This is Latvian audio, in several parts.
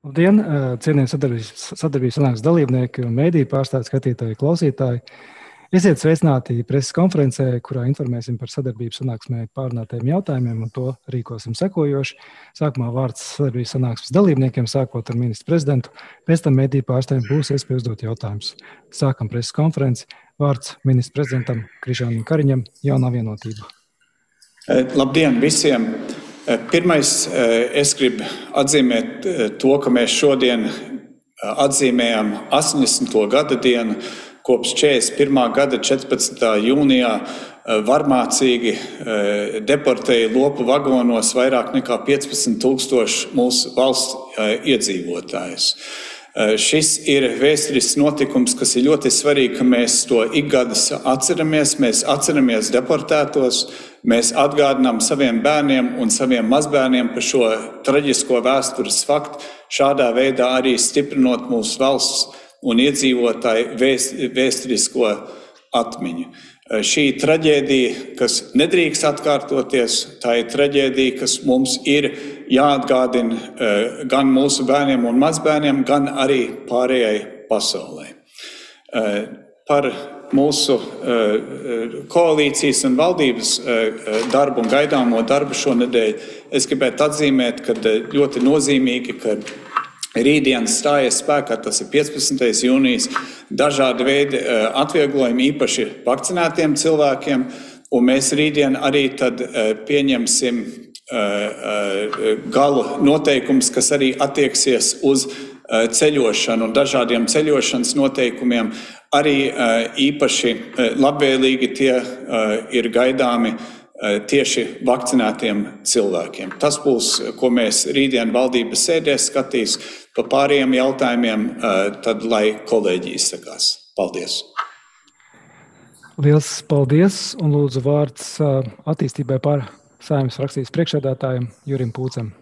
Labdien, cienījami sadarbības sanāksmes dalībnieki un mediju pārstāvji, skatītāji, klausītāji. Esiet sveicināti preses konferencē, kurā informēsim par sadarbības sanāksmē pārunātajiem jautājumiem, un to rīkosim sekojoši. Sākumā vārds sadarbības sanāksmes dalībniekiem, sākot ar ministru prezidentu, pēc tam mediju pārstāvjiem būs iespēja uzdot jautājumus. Sākam preses konferenci. Vārds ministru prezidentam Krišjānam Kariņam, Jaunā vienotība. Labdien visiem! Pirmais, es gribu atzīmēt to, ka mēs šodien atzīmējam 80. gada dienu, kopš 41. gada 14. jūnijā varmācīgi deportēja lopu vagonos vairāk nekā 15,000 mūsu valsts iedzīvotājus. Šis ir vēsturisks notikums, kas ir ļoti svarīgi, ka mēs to ikgadus atceramies. Mēs atceramies deportētos, mēs atgādinām saviem bērniem un saviem mazbērniem par šo traģisko vēstures faktu, šādā veidā arī stiprinot mūsu valsts un iedzīvotāju vēsturisko atmiņu. Šī traģēdija, kas nedrīkst atkārtoties, tā ir traģēdija, kas mums ir jāatgādina gan mūsu bērniem un mazbērniem, gan arī pārējai pasaulē. Par mūsu koalīcijas un valdības darbu un gaidāmo darbu šonedēļ es gribētu atzīmēt, ka ļoti nozīmīgi, ka rītdien stājas spēkā, tas ir 15. jūnijas, dažādi veidi atvieglojumi īpaši vakcinētiem cilvēkiem, un mēs rītdien arī tad pieņemsim galu noteikums, kas arī attieksies uz ceļošanu un dažādiem ceļošanas noteikumiem. Arī īpaši labvēlīgi tie ir gaidāmi tieši vakcinētiem cilvēkiem. Tas būs, ko mēs rītdien valdības sēdē skatīs, pa pārējiem jautājumiem, tad lai kolēģi izsakās. Paldies! Liels paldies un lūdzu vārds attīstībai par Saeimas frakcijas priekšsēdētājiem Jurim Pūcem.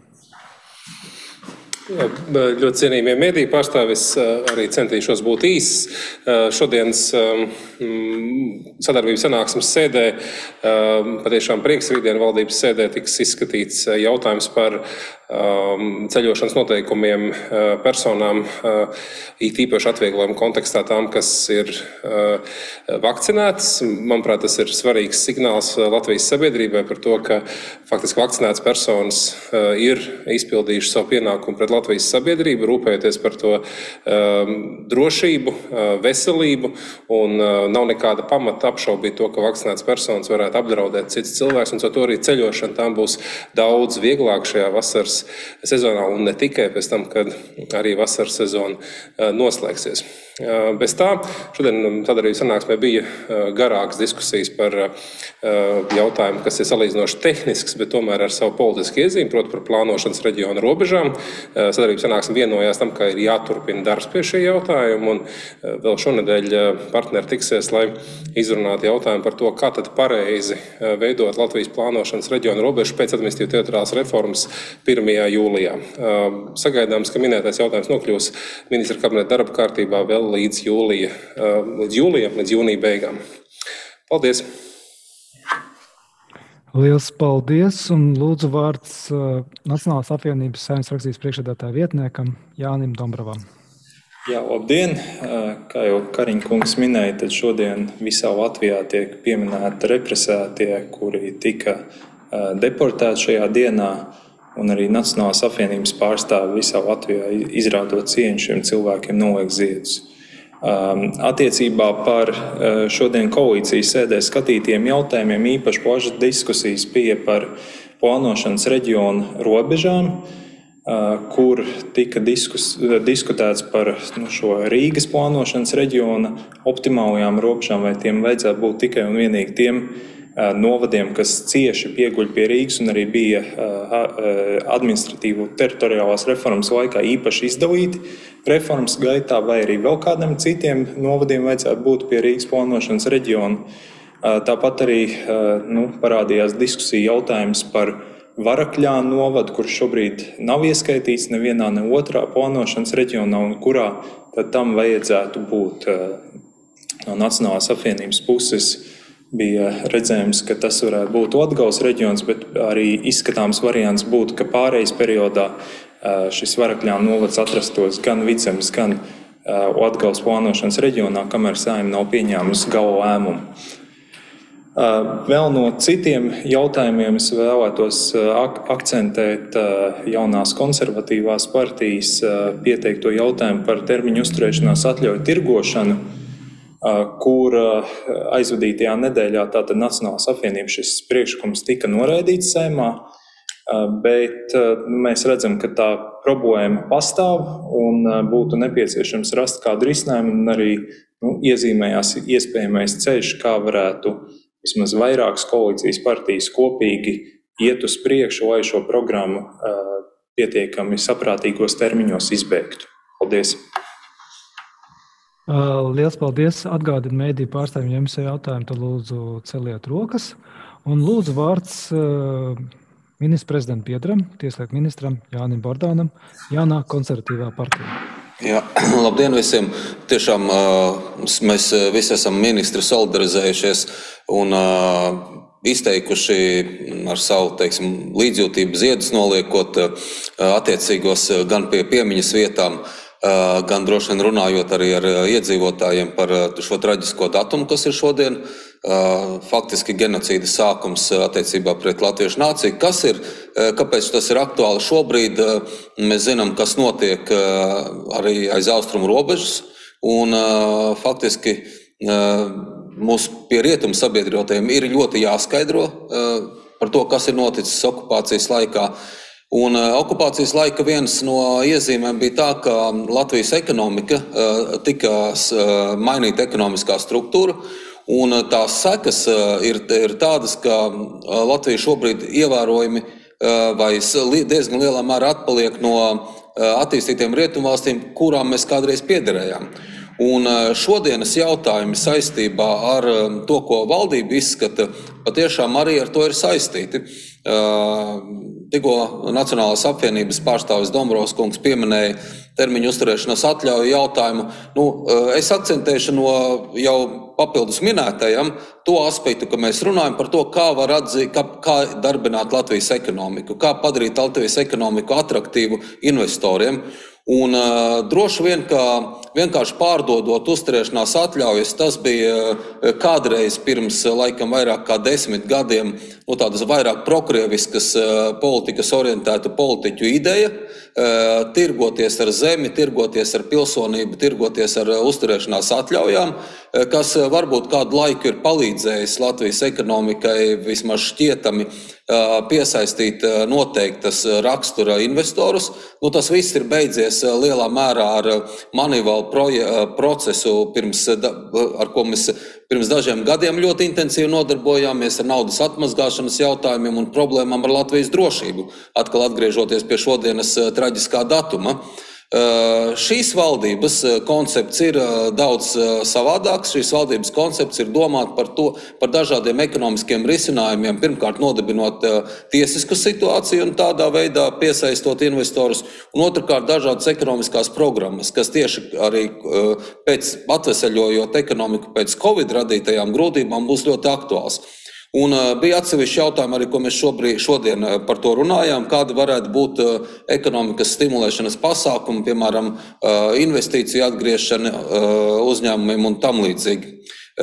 Ļoti cienījamie mediju pārstāvis, arī centīšos būt īss. Šodienas sadarbības sanāksmes sēdē, patiešām prieks rītdien valdības sēdē tiks izskatīts jautājums par ceļošanas noteikumiem personām, it īpaši atvieglojumu kontekstā tām, kas ir vakcinētas. Manuprāt, tas ir svarīgs signāls Latvijas sabiedrībai par to, ka faktiski vakcinētas personas ir izpildījušas savu pienākumu pret Latvijas sabiedrību, rūpējoties par to drošību, veselību, un nav nekāda pamata apšaubīt to, ka vakcinētas personas varētu apdraudēt cits cilvēks, un to arī ceļošana tām būs daudz vieglāk šajā vasaras sezonā, un ne tikai pēc tam, kad arī vasaras sezona noslēgsies. Bez tā, šodien sadarbības sanāksmē bija garākas diskusijas par jautājumu, kas ir salīdzinoši tehnisks, bet tomēr ar savu politisku iezīmi, proti par plānošanas reģionu robežām. Sadarbības sanāksme vienojās tam, ka ir jāturpina darbs pie šī jautājuma, un vēl šonedēļ partneri tiksies, lai izrunātu jautājumu par to, kā tad pareizi veidot Latvijas plānošanas reģionu robežu pēc administratīvās reformas 1. jūlijā. Sagaidāms, ka minētais jautājums nokļūs ministra kabineta darba kārtībā vēl līdz jūnija beigām. Paldies! Liels paldies un lūdzu vārds Nacionālās apvienības Saeimas frakcijas priekšsēdētāja vietniekam Jānim Dombravam. Jā, labdien! Kā jau Kariņa kungs minēja, tad šodien visā Latvijā tiek pieminēti represētie, kuri tika deportēti šajā dienā, un arī Nacionālās apvienības pārstāvi visā Latvijā izrādot cieņu šiem cilvēkiem noliek ziedus. Attiecībā par šodien koalīcijas sēdē skatītiem jautājumiem īpaši plašas diskusijas bija par plānošanas reģionu robežām, kur tika diskutēts par šo Rīgas plānošanas reģiona optimālajām robežām, vai tiem vajadzētu būt tikai un vienīgi tiem novadiem, kas cieši pieguļ pie Rīgas un arī bija administratīvu teritoriālās reformas laikā īpaši izdalīti reformas gaitā, vai arī vēl kādiem citiem novadiem vajadzētu būt pie Rīgas plānošanas reģiona. Tāpat arī parādījās diskusija jautājums par Varakļānu novadu, kurš šobrīd nav ieskaitīts nevienā, ne otrā plānošanas reģionā, un kurā tad tam vajadzētu būt no Nacionālās apvienības puses. Bija redzējums, ka tas varētu būt Latgales reģions, bet arī izskatāms variants būtu, ka pārejas periodā šis Varakļānu novads atrastos gan Vidzemes, gan Latgales plānošanas reģionā, kamēr Saeima nav pieņēmusi gala lēmumu. Vēl no citiem jautājumiem es vēlētos akcentēt jaunās konservatīvās partijas pieteikto jautājumu par termiņu uzturēšanās atļauju tirgošanu, kur aizvadītajā nedēļā tātad Nacionālās apvienības šis priekšlikums tika noraidīts Saeimā, bet mēs redzam, ka tā problēma pastāv un būtu nepieciešams rast kādu risinājumu un arī iezīmējās iespējamais ceļš, kā varētu vismaz vairākas koalīcijas partijas kopīgi iet uz priekšu, lai šo programmu pietiekami saprātīgos termiņos izbeigtu. Paldies! Liels paldies! Atgādinu mēdīju pārstāvjiem, jums jautājumu, tad lūdzu celiet rokas. Un lūdzu vārds ministra prezidentam Piedram, tieslietu ministram Jānim Bordānam, jaunā konservatīvā partija. Jā, labdien visiem! Tiešām mēs visi esam ministri solidarizējušies un izteikuši ar savu, līdzjūtību ziedus noliekot attiecīgos gan pie piemiņas vietām, gan droši vien runājot arī ar iedzīvotājiem par šo traģisko datumu, kas ir šodien. Faktiski genocīda sākums attiecībā pret latviešu nāciju. Kāpēc tas ir aktuāli šobrīd? Mēs zinām, kas notiek arī aiz austrumu robežas, un faktiski mūsu pie rietumu sabiedrotiem ir ļoti jāskaidro par to, kas ir noticis okupācijas laikā. Un okupācijas laika viens no iezīmēm bija tā, ka Latvijas ekonomika tika mainīta ekonomiskā struktūra, un tās sekas ir tādas, ka Latvija šobrīd ievērojami vai diezgan lielā mērā atpaliek no attīstītiem rietumvalstīm, kurām mēs kādreiz piederējām. Un šodienas jautājumi saistībā ar to, ko valdība izskata, patiešām arī ar to ir saistīti. Tikko Nacionālās apvienības pārstāvis Dombrovs kungs pieminēja termiņu uzturēšanās atļauju jautājumu. Es akcentēšu no jau papildus minētajam to aspektu, ka mēs runājam par to, kā var atzīt, kā darbināt Latvijas ekonomiku, kā padarīt Latvijas ekonomiku atraktīvu investoriem. Un droši vien, ka vienkārši pārdodot uzturēšanās atļaujas, tas bija kādreiz pirms laikam vairāk kā 10 gadiem tādas vairāk prokrieviskas politikas orientēta politiķu ideja, tirgoties ar zemi, tirgoties ar pilsonību, tirgoties ar uzturēšanās atļaujām, kas varbūt kādu laiku ir palīdzējis Latvijas ekonomikai vismaz šķietami piesaistīt noteiktas rakstura investorus. Tas viss ir beidzies lielā mērā ar manivālu procesu, ar ko mēs pirms dažiem gadiem ļoti intensīvi nodarbojāmies ar naudas atmazgāšanas jautājumiem un problēmām ar Latvijas drošību, atkal atgriežoties pie šodienas traģiskā datuma. Šīs valdības koncepts ir daudz savādāks. Šīs valdības koncepts ir domāt par dažādiem ekonomiskiem risinājumiem, pirmkārt nodibinot tiesisku situāciju un tādā veidā piesaistot investorus, un otrkārt dažādas ekonomiskās programmas, kas tieši arī pēc atveseļojot ekonomiku pēc Covid radītajām grūtībām būs ļoti aktuāls. Un bija atsevišķi jautājumi arī, ko mēs šodien par to runājām, kādi varētu būt ekonomikas stimulēšanas pasākumi, piemēram, investīciju atgriešana uzņēmumiem un tam līdzīgi.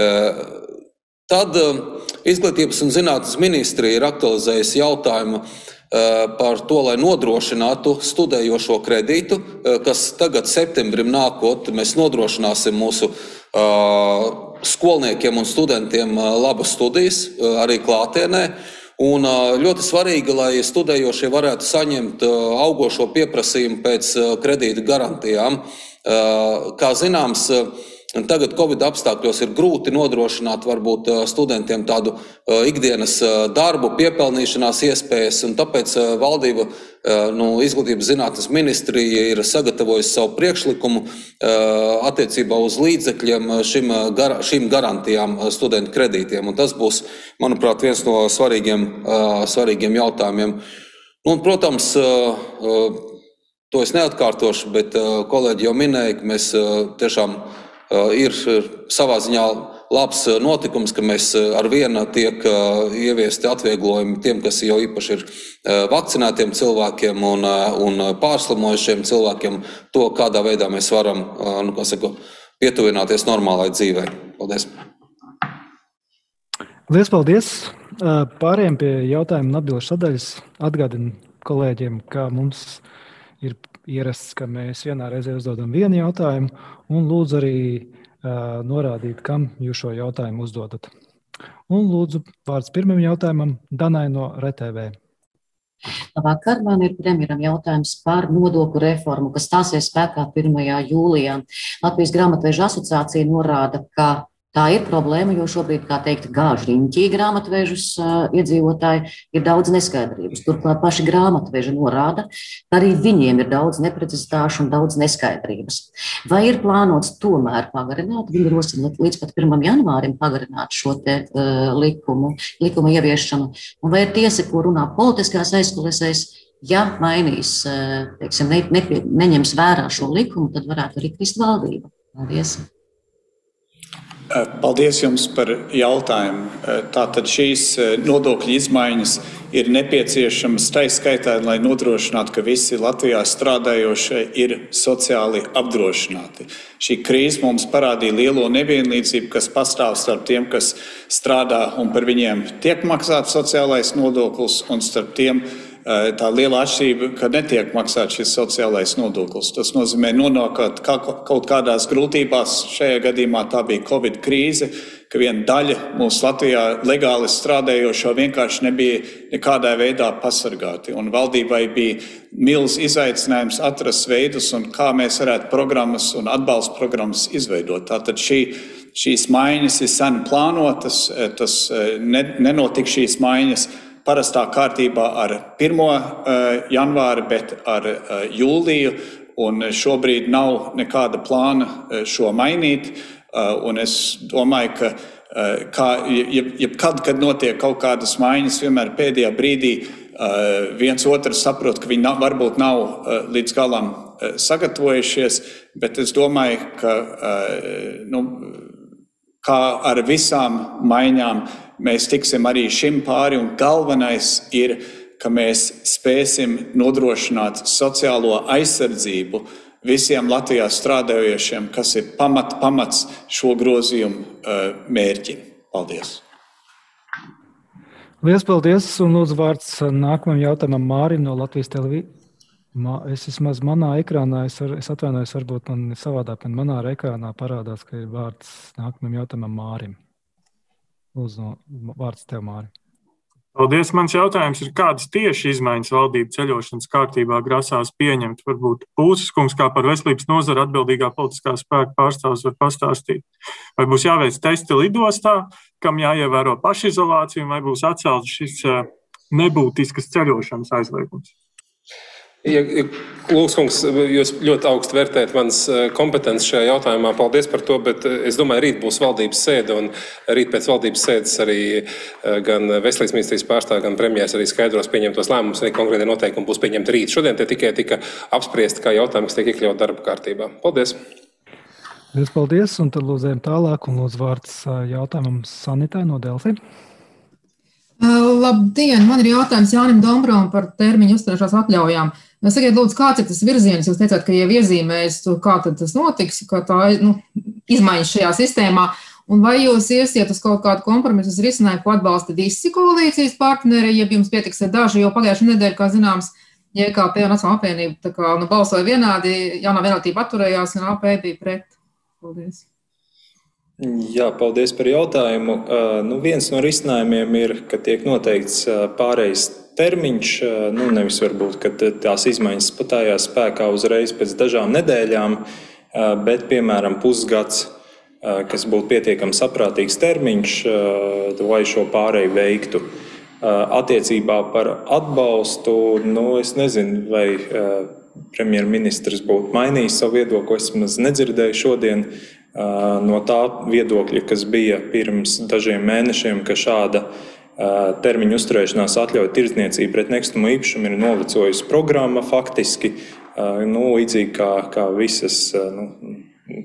Tad Izglītības un zinātnes ministrija ir aktualizējusi jautājumu par to, lai nodrošinātu studējošo kredītu, kas tagad septembrim nākot, mēs nodrošināsim mūsu skolniekiem un studentiem labas studijas, arī klātienē. Un ļoti svarīgi, lai studējošie varētu saņemt augošo pieprasījumu pēc kredīta garantijām. Kā zināms, tagad Covid apstākļos ir grūti nodrošināt varbūt studentiem tādu ikdienas darbu, piepelnīšanās iespējas, un tāpēc valdība, Izglītības zinātnes ministrija ir sagatavojusi savu priekšlikumu attiecībā uz līdzekļiem šīm garantijām studentu kredītiem. Un tas būs, manuprāt, viens no svarīgiem jautājumiem. Un, protams, to es neatkārtošu, bet kolēģi jau minēja, ka mēs tiešām ir savā ziņā labs notikums, ka mēs ar vienu tiek ieviesti atvieglojumi tiem, kas jau īpaši ir vakcinētiem cilvēkiem un pārslimojušiem cilvēkiem, to, kādā veidā mēs varam, pietuvināties normālai dzīvei. Paldies! Liels paldies! Pārējiem pie jautājumu un atbilžu sadaļas atgādinu kolēģiem, ka mums ir ierasts, ka mēs vienā reizē uzdodam vienu jautājumu un lūdzu arī norādīt, kam jūs šo jautājumu uzdodat. Un lūdzu vārds pirmam jautājumam Danai no RTV. Labvakar, man ir premjeram jautājums par nodokļu reformu, kas stāsies spēkā 1. jūlijā. Latvijas grāmatvežu asociācija norāda, ka tā ir problēma, jo šobrīd, kā teikt, gāž riņķī grāmatvežus iedzīvotāji, ir daudz neskaidrības. Turklāt paši grāmatveži norāda, ka arī viņiem ir daudz neprecizitāšu un daudz neskaidrības. Vai ir plānots tomēr pagarināt, viņi rosina līdz pat 1. janvārim pagarināt šo te likuma ieviešanu? Un vai ir tiesa, ko runā politiskās aizkulisēs, ja mainīs, teiksim, neņems vērā šo likumu, tad varētu arī krist valdība? Paldies! Paldies jums par jautājumu. Tātad šīs nodokļu izmaiņas ir nepieciešamas tai skaitā, lai nodrošinātu, ka visi Latvijā strādājošie ir sociāli apdrošināti. Šī krīze mums parādīja lielo nevienlīdzību, kas pastāv starp tiem, kas strādā un par viņiem tiek maksāts sociālais nodoklis, un starp tiem tā liela atšķirība, ka netiek maksāts šis sociālais nodoklis. Tas nozīmē nonākot kaut kādās grūtībās. Šajā gadījumā tā bija Covid krīze, ka viena daļa mūsu Latvijā legāli strādājošo vienkārši nebija nekādā veidā pasargāti. Un valdībai bija milz izaicinājums atrast veidus, un kā mēs varētu programmas un atbalsta programmas izveidot. Tātad šīs maiņas ir sen plānotas, tas nenotika šīs maiņas parastā kārtībā ar 1. janvāri, bet ar jūliju, un šobrīd nav nekāda plāna šo mainīt, un es domāju, ka kad notiek kaut kādas maiņas, vienmēr pēdējā brīdī viens otrs saprot, ka viņi varbūt nav līdz galam sagatavojušies, bet es domāju, ka kā ar visām maiņām mēs tiksim arī šim pāri, un galvenais ir, ka mēs spēsim nodrošināt sociālo aizsardzību visiem Latvijā strādājošiem, kas ir pamats šo grozījumu mērķim. Paldies! Liels paldies, un lūdzu vārds nākamajam jautājumam Mārim no Latvijas televīzijas. Es vismaz manā ekrānā, es atvainojos, varbūt man savādāk, bet manā ekrānā parādās, ka ir vārds nākamajam jautājumam Mārim. Lūdzu, vārds tev, Māri. Paldies. Mans jautājums ir, kādas tieši izmaiņas valdība ceļošanas kārtībā grasās pieņemt? Varbūt Pūces kungs, kā par veselības nozara atbildīgā politiskā spēka pārstāvs, var pastāstīt. Vai būs jāveic testi lidostā, kam jāievēro pašizolācija, vai būs atcelts šis nebūtiskas ceļošanas aizliegums? Ja, Lūks kungs, jūs ļoti augstu vērtējat manas kompetences šajā jautājumā. Paldies par to, bet es domāju, rīt būs valdības sēde, un rīt pēc valdības sēdes arī gan Veselības ministrijas pārstāvji, gan premjers arī skaidros pieņemtos lēmumus, arī konkrēti noteikumi būs pieņemti rīt. Šodien tie tikai tika apspriesti kā jautājumi, kas tiek iekļaut darba kārtībā. Paldies! Paldies, un tad lūdzējam tālāk, un lūdzu vārds jautājumam Sanitai no Delfi. Labdien! Man ir jautājums Jānim Dombrovam par termiņu uzturēšanās atļaujām. Sakiet, lūdzu, kāds ir tas virziens? Jūs teicāt, ka jau iezīmēs, kā tad tas notiks, ka tā izmaiņas šajā sistēmā, un vai jūs iesiet uz kaut kādu kompromisu risinājumu, ko atbalsta visi koalīcijas partneri, ja jums pietiks ar daži, jo pagājušajā nedēļā, kā zināms, JKP un Nacionālā apvienība balsoja vienādi, jaunā vienotība atturējās, un AP bija pret. Paldies. Jā, paldies par jautājumu. Viens no risinājumiem ir, ka tiek noteikts pārejas termiņš, nevis varbūt, ka tās izmaiņas patājās spēkā uzreiz pēc dažām nedēļām, bet, piemēram, pusgads, kas būtu pietiekami saprātīgs termiņš, lai šo pāreju veiktu. Attiecībā par atbalstu, es nezinu, vai premjerministrs būtu mainījis savu viedokli, es maz nedzirdēju šodien, no tā viedokļa, kas bija pirms dažiem mēnešiem, ka šāda termiņu uzturēšanās atļauja tirdzniecība pret nekustamo īpašumu ir novecojusi programma faktiski, līdzīgi kā visas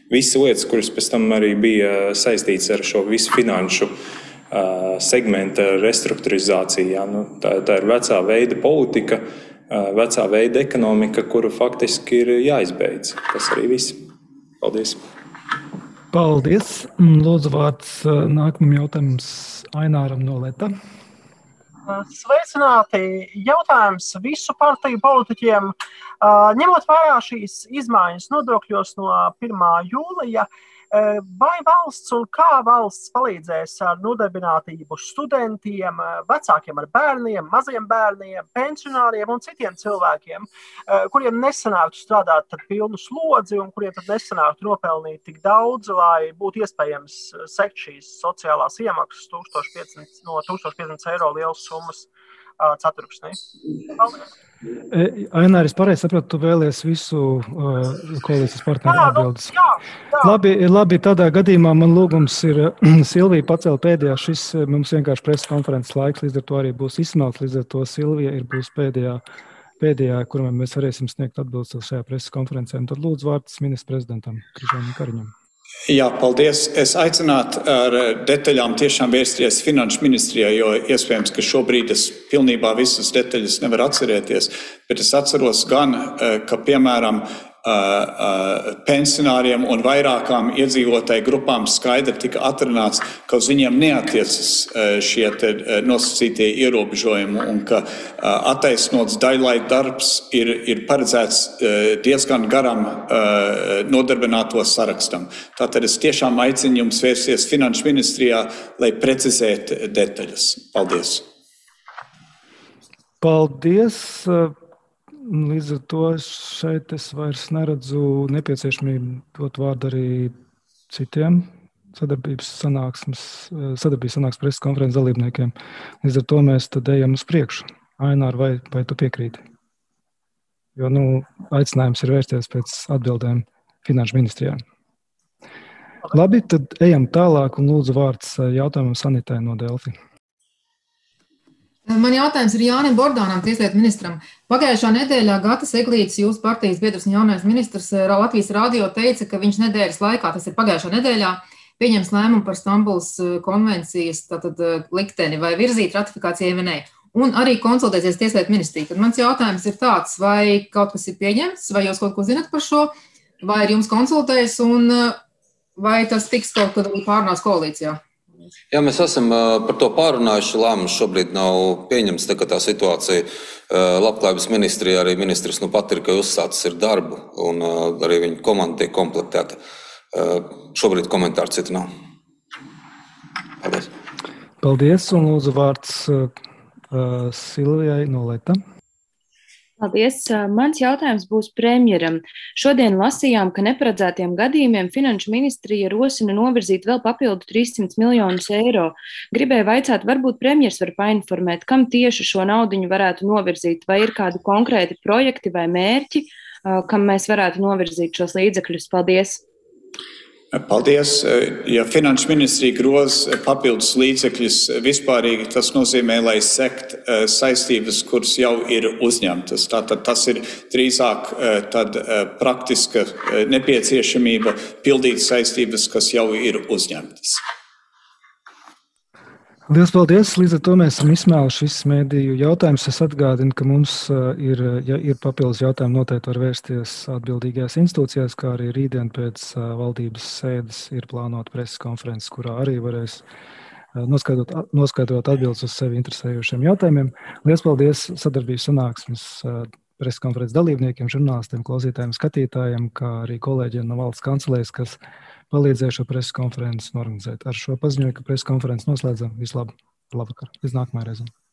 visas lietas, kuras pēc tam arī bija saistītas ar šo visu finanšu segmenta restruktūrizāciju. Ja? Nu, tā ir vecā veida politika, vecā veida ekonomika, kuru faktiski ir jāizbeidz. Tas arī viss. Paldies! Paldies! Lūdzu, vārds nākamam jautājums Aināram no Leta. Sveicināti! Jautājums visu partiju politiķiem. Ņemot vērā šīs izmaiņas nodokļos no 1. jūlija, vai valsts un kā valsts palīdzēs ar nodarbinātību studentiem, vecākiem ar bērniem, maziem bērniem, pensionāriem un citiem cilvēkiem, kuriem nesanāktu strādāt ar pilnu slodzi un kuriem tad nesanāktu nopelnīt tik daudz, lai būtu iespējams sekt šīs sociālās iemaksas no 1500 eiro lielas summas ceturksnī. Paldies! Ainār, es pareizi sapratu, tu vēlies visu koalīcijas partneru atbildes. Jā. Labi, tādā gadījumā man lūgums ir Silvija pacēla pēdējā, šis mums vienkārši preses konferences laiks, līdz ar to arī būs izsmelts, līdz ar to Silvija būs pēdējā, kuram mēs varēsim sniegt atbildes šajā preses konferencē. Un tad lūdzu vārds ministra prezidentam Krišjānam Kariņam. Jā, paldies. Es aicinātu ar detaļām tiešām vērsties Finanšu ministrijā, jo iespējams, ka šobrīd es pilnībā visas detaļas nevaru atcerēties, bet es atceros gan, ka, piemēram, pensionāriem un vairākām iedzīvotāju grupām skaidri tika atrunāts, ka uz viņiem neatiecas šie nosacītie ierobežojumi un ka attaisnots daļlaika darbs ir paredzēts diezgan garam nodarbināto sarakstam. Tātad es tiešām aicinu jums vērsties Finanšu ministrijā, lai precizētu detaļas. Paldies! Paldies! Līdz ar to šeit es vairs neredzu nepieciešamību dot vārdu arī citiem sadarbības sanāksmes preses konferences dalībniekiem. Līdz ar to mēs tad ejam uz priekšu. Ainār, vai tu piekrīti? Jo, aicinājums ir vērsties pēc atbildēm Finanšu ministrijā. Labi, tad ejam tālāk un lūdzu vārds jautājumam Sanitai no Delfi. Man jautājums ir Jānim Bordānam, tieslietu ministram. Pagājušā nedēļā Gatis Eglītis, jūsu partijas biedrs un jaunais ministrs Latvijas radio teica, ka viņš nedēļas laikā, tas ir pagājušā nedēļā, pieņems lēmumu par Stambulas konvencijas likteni vai virzīt ratifikācijai vai nē. Un arī konsultēsies tieslietu ministrija. Tad mans jautājums ir tāds, vai kaut kas ir pieņemts, vai jūs kaut ko zinat par šo, vai ar jums konsultējas un vai tas tiks kaut kad pārunāts koalīcijā? Jā, mēs esam par to pārunājuši. Lēmums šobrīd nav pieņemts, tā kā tā situācija Labklājības ministrijā arī ministrs pat ir, ka uzsācis ir darbu un arī viņa komanda tiek komplektēta. Šobrīd komentāru citu nav. Paldies. Paldies un lūdzu vārds Silvijai no Leta. Paldies. Mans jautājums būs premjeram. Šodien lasījām, ka neparedzētiem gadījumiem Finanšu ministrija rosina novirzīt vēl papildu 300 miljonus eiro. Gribēju vaicāt, varbūt premjers var painformēt, kam tieši šo naudiņu varētu novirzīt, vai ir kādi konkrēti projekti vai mērķi, kam mēs varētu novirzīt šos līdzekļus. Paldies. Paldies. Ja Finanšu ministrija groza papildus līdzekļus vispārīgi, tas nozīmē, lai sekt saistības, kuras jau ir uzņemtas. Tātad tas ir drīzāk praktiska nepieciešamība pildīt saistības, kas jau ir uzņemtas. Liels paldies! Līdz ar to mēs esam izsmēluši visus mediju jautājumus. Es atgādinu, ka mums ja ir papildus jautājumi, noteikti var vērsties atbildīgajās institūcijās, kā arī rītdien pēc valdības sēdes ir plānota preses konferences, kurā arī varēs noskaidrot atbildes uz sevi interesējošiem jautājumiem. Liels paldies sadarbības sanāksmes preses konferences dalībniekiem, žurnālistiem, klausītājiem, skatītājiem, kā arī kolēģiem no valsts kancelēs, kas palīdzēja šo preses konferences norganizēt. Ar šo paziņoju, ka preses konferences noslēdzam. Vislabāk! Līdz nākamajai reizei!